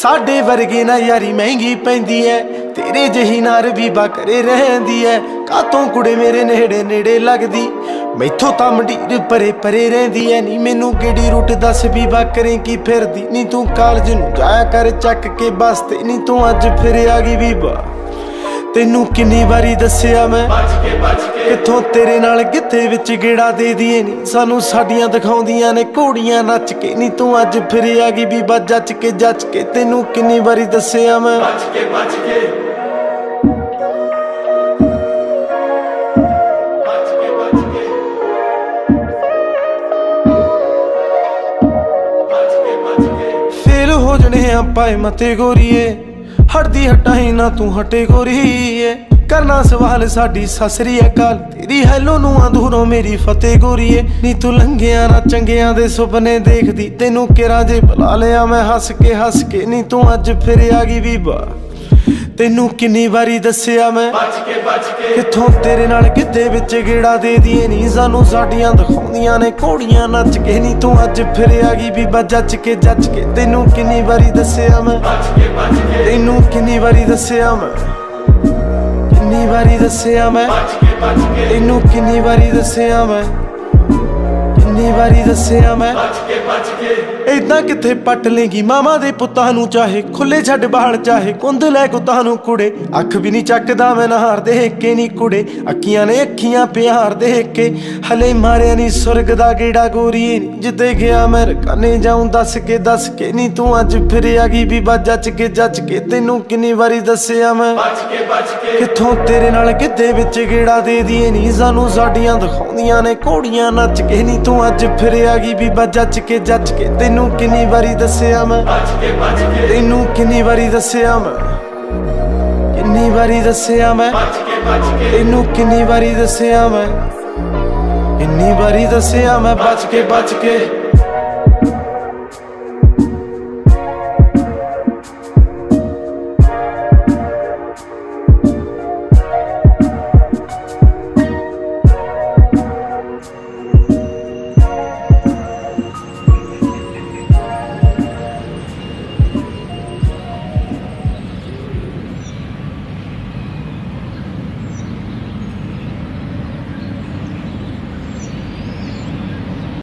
साडे वर्गे ना यारी महंगी पैंदी है, तेरे जही नार बीबा करे रहंदी है। कातों कुड़े मेरे नेड़े नेड़े लगदी, मैथों तां मंडीर परे परे रहंदी है। नी मैनू केड़ी रूट दस बीबा करें की फिरदी, नी तू कालज नूं जाया कर चक के बस ते, नी तू अज फिर आ गई बीबा। तेनू किन्नी वारी दस्सिया मैं किथों तेरे नाल गित्ते विच गेड़ा दे दिए नी, सानू साडियां दिखाउंदियां ने घोड़ियां नच के। नी तू अज फिर आ गई बीबा जच के, तेनू किन्नी वारी दस्सिया मैं फेल हो जने पाए मते गोरीए, हटदी हटाई ना तू हटे गोरीए। करना सवाल साडी ससरी अकाल, तेरी हैलो नू दूरों मेरी फतेह गोरीए। नी तू लंघिया ना चंगियां दे सुपने देखदी, तेनू केरा जे बुला लिया मैं हस के। नी तू अज फिर आ गई बीबा, तेनू किन्नी वारी दस्सिया मैं किथों तेरे नाल गिद्धे विच गेड़ा दे दिए नी, सानू साडियां दिखाउंदियां ने घोड़ियां नच के। नी तू अज फिर आ गई बीबा जच के, तेनू किन्नी वारी दस्सिया मैं, तेनू किन्नी वारी दस्सिया मैं, किन्नी वारी दस्सिया मैं, तेनू किन्नी वारी दस्सिया मैं, किन्नी वारी दस्सिया मैं। इदां किथे पट लेंगी मामा दे पुत्तां नू, चाहे खुले छड्ड बाल चाहे कुंद लै कुत्तां नू कुड़े। अख भी नहीं चकदा मैं नहार देख के नी कुड़े, अखियां ने अखियां प्यार देख के। हले मारिया नी सुरग दा गेड़ा गोरीए, जिद्दे गया मैं रकाने जाऊं दस के। नी तू अज फिर आ गई बीबा जच के, तेनू किन्नी वारी दस्सिया मैं किथों तेरे नाल गिद्धे विच गेड़ा दे दिए नी, सानू साडियां दिखाउंदियां ने घोड़ियां नच के। नी तू अज फिर आ गई बीबा जच के, तेनू किन्नी वारी दस्सिया मैं, तेनू किन्नी वारी दस्सिया मैं, किन्नी वारी दस्सिया मैं, तेनू किन्नी वारी दस्सिया मैं, किन्नी वारी दस्सिया मैं बच के।